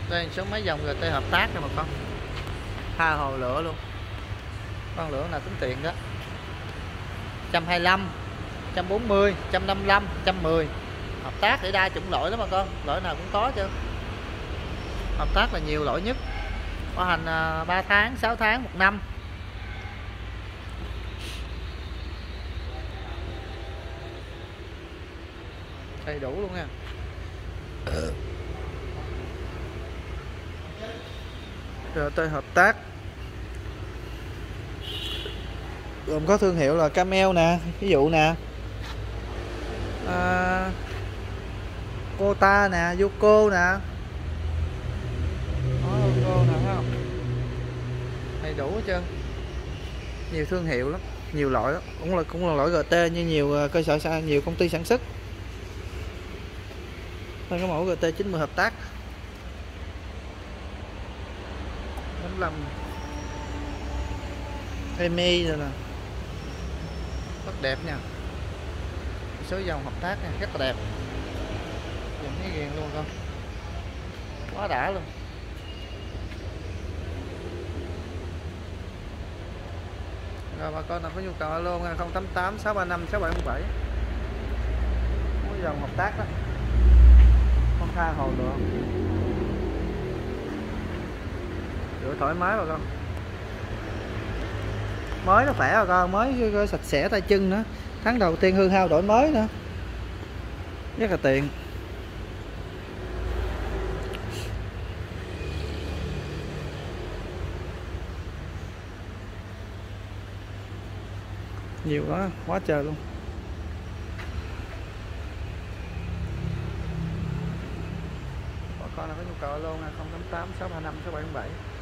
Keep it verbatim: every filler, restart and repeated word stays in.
Đây số mấy dòng giê tê hợp tác nè bà con, tha hồ lửa luôn, con lửa nào tính tiền đó. Một trăm hai mươi lăm, một trăm bốn mươi, một trăm năm mươi lăm, một trăm mười. Hợp tác để đa chủng loại đó bà con, loại nào cũng có chứ. Hợp tác là nhiều loại nhất, bảo hành ba tháng, sáu tháng, một năm. Đầy đủ luôn nha. Rồi tới hợp tác gồm có thương hiệu là Camel nè, ví dụ nè, à, Kota nè, Yoko nè, đó, logo nè, thấy không? Đầy đủ hết trơn, nhiều thương hiệu lắm, nhiều loại lắm, cũng là cũng là loại giê tê như nhiều cơ sở, nhiều công ty sản xuất. Đây có mẫu giê tê chín mươi hợp tác bốn mươi lăm Emi rồi nè, rất đẹp nha. Số dòng hợp tác nha, rất là đẹp, dòng thấy ghiền luôn con, quá đã luôn. Rồi bà con nào có nhu cầu alo nha, không tám tám sáu ba năm sáu bảy không bảy. Có dòng hợp tác đó, con tha hồ được, rửa thoải mái bà con. Mới nó khỏe bà con, mới sạch sẽ tay chân nữa, tháng đầu tiên hư hao đổi mới nữa, rất là tiện. Nhiều quá, quá trời luôn. Bà con nào có nhu cầu alo nha, không tám tám sáu ba năm sáu bảy bảy.